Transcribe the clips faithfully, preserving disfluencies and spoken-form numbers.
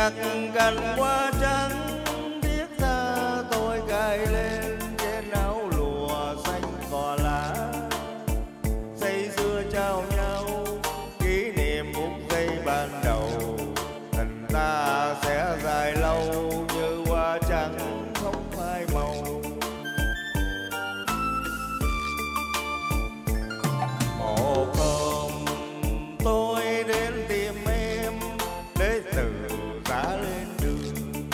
nhạc cành hoa trắng thiết tha tôi cài lên trên áo lụa xanh cỏ lá, say sưa trao nhau kỷ niệm phút giây ban đầu. Tình ta sẽ dài lâu như hoa trắng không phai màu. Một hôm tôi đến tìm em để từ giá lên đường,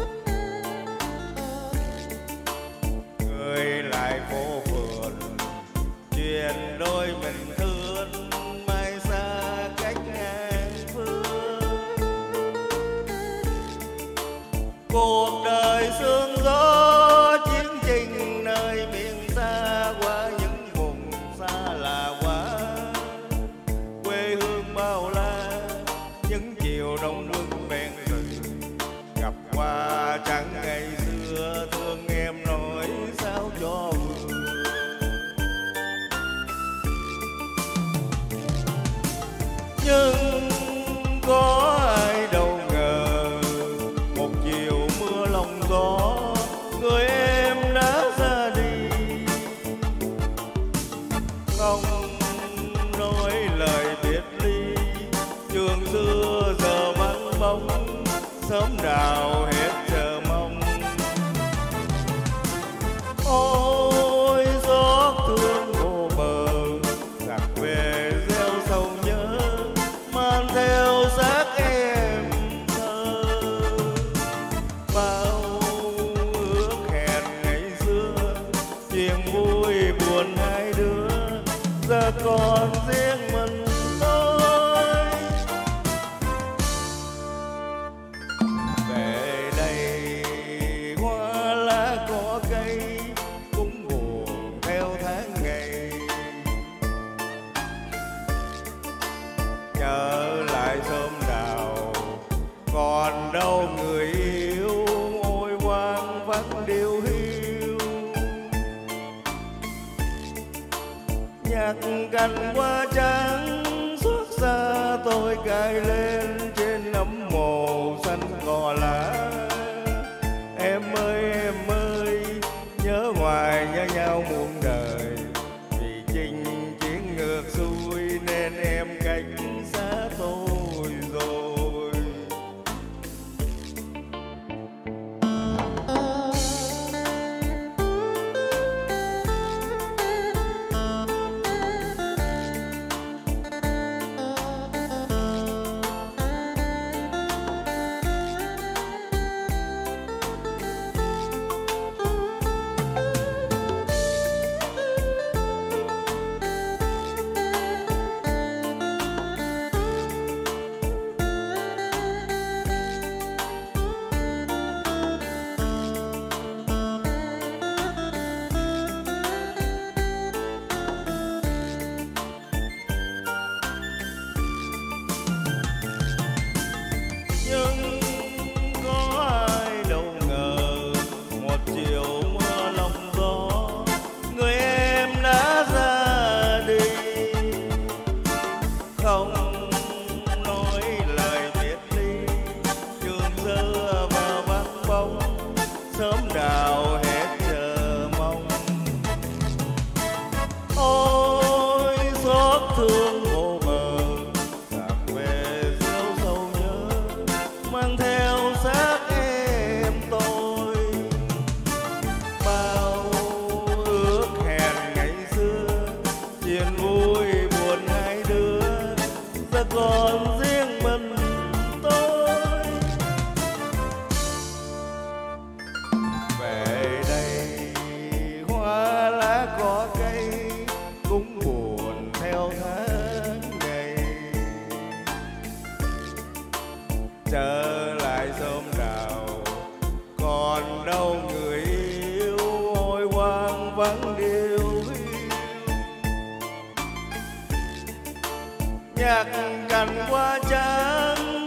người lại phố phường chuyện đôi mình thương mai xa cách ngang phương. Cuộc đời sương gió chiến trình nơi miền xa, qua những vùng xa lạ quá quê hương bao la. Những chiều đông nước ven rừng gặp hoa trắng ngày xưa, thương em nói sao cho vừa. Nhưng có ai đâu ngờ một chiều mưa lòng gió, người em đã ra đi không nói lời biệt ly. Trường xưa giờ vắng bóng, sớm nào hết chờ mong. Ôi gió thương vô bờ giặc về gieo sầu nhớ, mang theo xác em thơ. Bao ước hẹn ngày xưa, chuyện vui buồn hai đứa, giờ còn riêng mình tôi. Về đây hoa lá có cây cũng buồn theo tháng ngày, nhớ lại sớm đào còn đâu người yêu. Ôi hoang vắng điều hiu, nhạc cành hoa trắng xót xa tôi cài lên trên nấm mồ xanh cỏ lá. Em ơi em ơi nhớ hoài nhớ nhau muôn đời, vì chinh chiến ngược xuôi nên em cách xa tôi rồi. Nhưng có ai đâu ngờ một chiều mưa lòng gió, người em đã ra đi không nói lời biệt ly. Trường xưa vào vắng bóng, sớm đào hết chờ mong. Ôi xót thương vô bờ giặc về gieo sầu nhớ, mang theo xác em tôi. Bao ước hẹn ngày xưa, chuyện vui buồn hai đứa, giờ còn riêng mình tôi. Về đây hoa lá có cây cũng buồn theo tháng ngày, trở lại sớm đào còn đâu người yêu. Ôi hoang vắng điều hiu, nhạc cành hoa trắng